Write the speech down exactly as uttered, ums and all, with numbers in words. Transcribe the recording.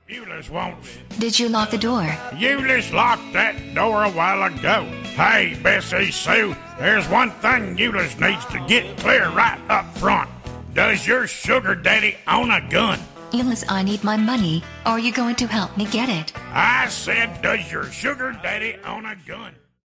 Euless wants. Did you lock the door? Euless locked that door a while ago. Hey, Bessie Sue, there's one thing Euless needs to get clear right up front. Does your sugar daddy own a gun? Euless, I need my money. Are you going to help me get it? I said, does your sugar daddy own a gun?